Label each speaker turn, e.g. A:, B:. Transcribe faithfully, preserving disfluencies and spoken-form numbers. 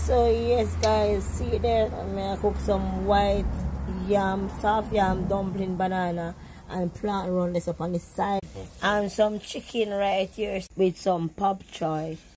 A: So yes guys, see there, I'm gonna cook some white yam, soft yam, dumpling, banana and plant round this up on the side, and some chicken right here with some pop choy.